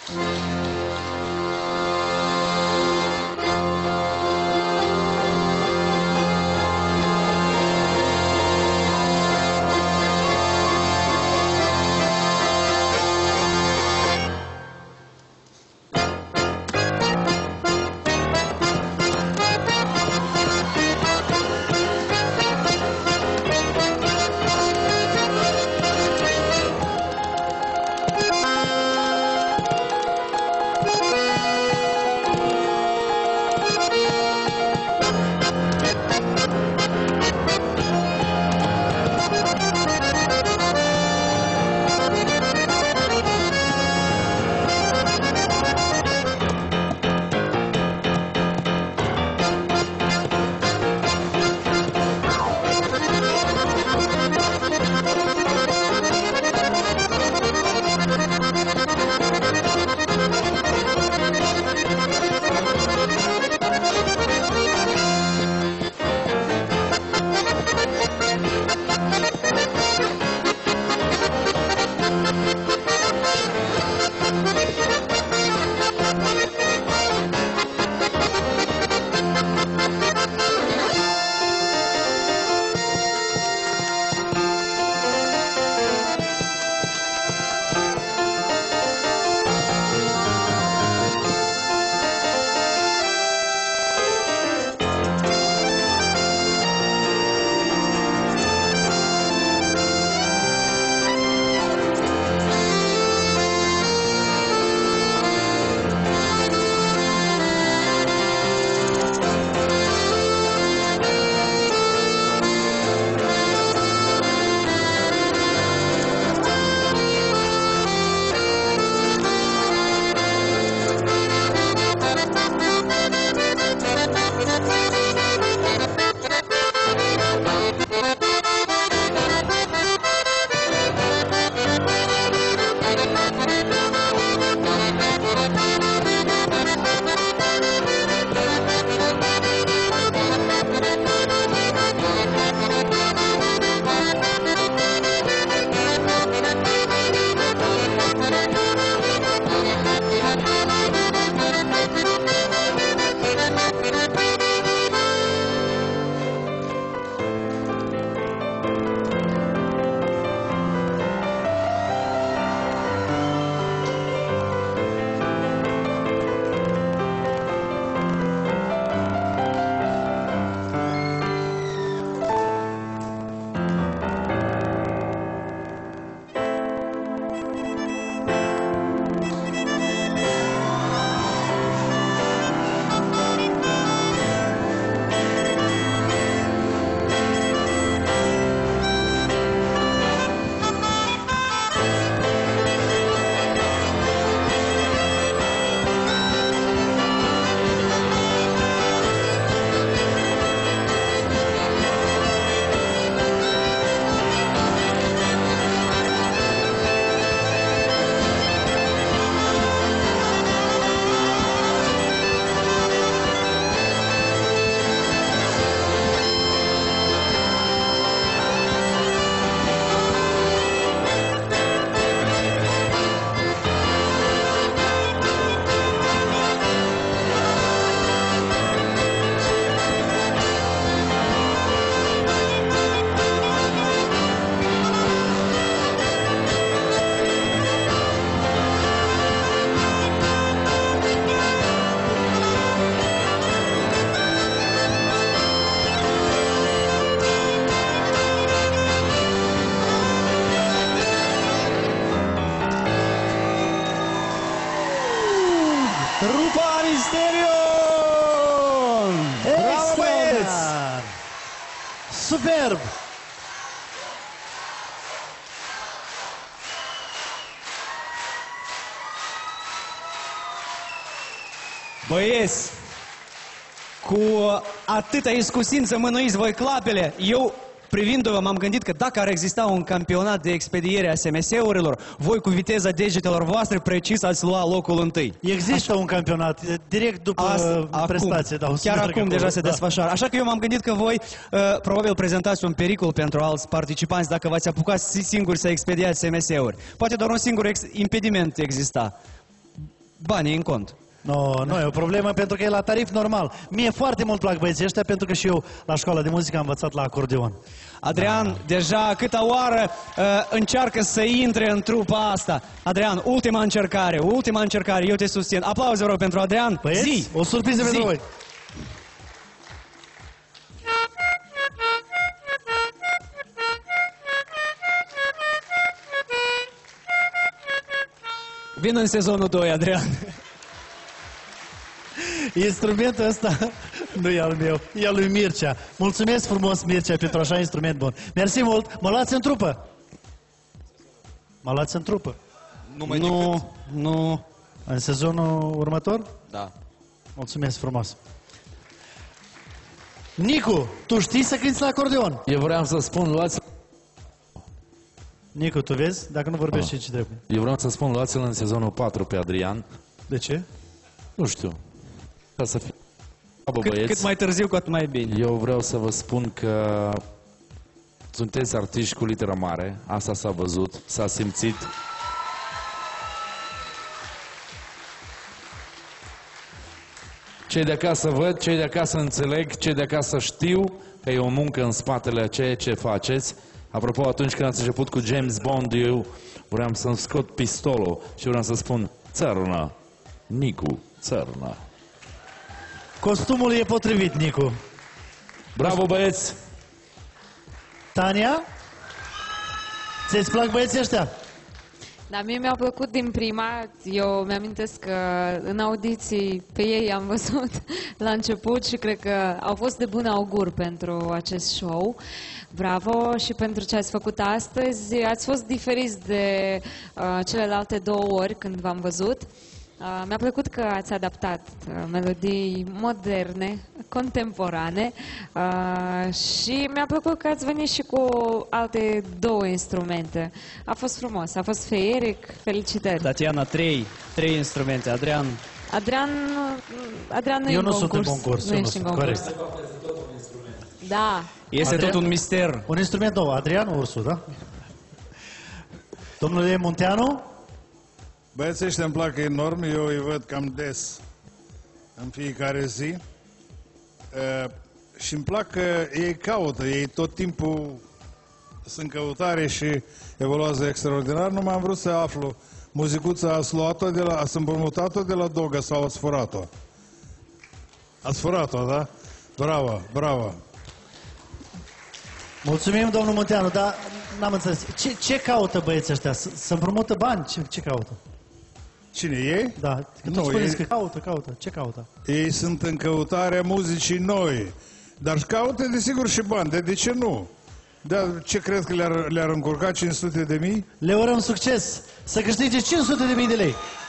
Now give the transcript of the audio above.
Trupa Mysterion! Bravo, băieți! Superb! Băieți, cu atâta iscusință mânuiți voi clapele, eu, privindu-vă, m-am gândit că dacă ar exista un campionat de expediere a SMS-urilor, voi cu viteza degetelor voastre precis ați lua locul întâi. Există un campionat, direct după prestație. Chiar acum deja se desfășoară. Așa că eu m-am gândit că voi probabil prezentați un pericol pentru alți participanți dacă v-ați apucat singuri să expediați SMS-uri. Poate doar un singur impediment exista. banii în cont. No, nu e o problemă pentru că e la tarif normal. Mie foarte mult plac băieții ăștia pentru că și eu la școala de muzică am învățat la acordeon. Adrian, deja câta oară încearcă să intre în trupa asta. Adrian, ultima încercare, eu te susțin. Aplauze, vă rog, pentru Adrian. Băieți, Zi! o surpriză pentru voi. Vin în sezonul 2, Adrian. Instrumentul ăsta nu e al meu, e al lui Mircea. Mulțumesc frumos, Mircea, pentru așa instrument bun. Mersi mult. Mă luați în trupă? Mă luați în trupă? Nu. În sezonul următor? Da. Mulțumesc frumos. Nicu, tu știi să cânti la acordeon? Eu vreau să spun, luați... Nicu, tu vezi? Dacă nu vorbești, ce trebuie? Eu vreau să spun, luați-l în sezonul 4 pe Adrian. De ce? Nu știu. Ca să fie... Cât mai târziu, cu atât mai bine. Eu vreau să vă spun că sunteți artiști cu literă mare. Asta s-a văzut, s-a simțit. Cei de acasă văd, cei de acasă înțeleg, cei de acasă știu că e o muncă în spatele a ceea ce faceți. Apropo, atunci când ați început cu James Bond, eu vreau să-mi scot pistolul și vreau să spun țărnă, Nicu, țărnă. Costumul e potrivit, Nicu. Bravo, băieți! Tania? Ți-ți plac băieții ăștia? Da, mie mi-au plăcut din prima. Eu mi-amintesc că în audiții pe ei am văzut la început și cred că au fost de bun augur pentru acest show. Bravo și pentru ce ați făcut astăzi. Ați fost diferiți de celelalte 2 ori când v-am văzut. Mi-a plăcut că ați adaptat melodii moderne, contemporane și mi-a plăcut că ați venit și cu alte 2 instrumente. A fost frumos, a fost feeric, felicitări. Tatiana, 3 instrumente. Adrian nu e eu în nu concurs. sunt în concurs. Nu ești în concurs. Corect. Da. Este tot un mister. Un instrument nou. Adrian Ursu, da? Domnule Munteanu? Băieții ăștia îmi plac enorm, eu îi văd cam des în fiecare zi și îmi plac că ei caută, ei tot timpul sunt în căutare și evoluează extraordinar. Numai am vrut să aflu, muzicuța ați luat-o de la, ați împrumutat-o de la Doga sau ați furat-o? Ați furat-o, da? Bravo, bravo! Mulțumim, domnul Munteanu, dar n-am înțeles. Ce caută băieții ăștia? Să împrumută bani? Ce caută? Cine, ei? Da, că tu spuneți că caută. Ce caută? Ei sunt în căutarea muzicii noi, dar caută desigur și bani, de ce nu? Dar ce crezi că le-ar încurca 500.000? Le urăm succes! Să câștige 500.000 de lei!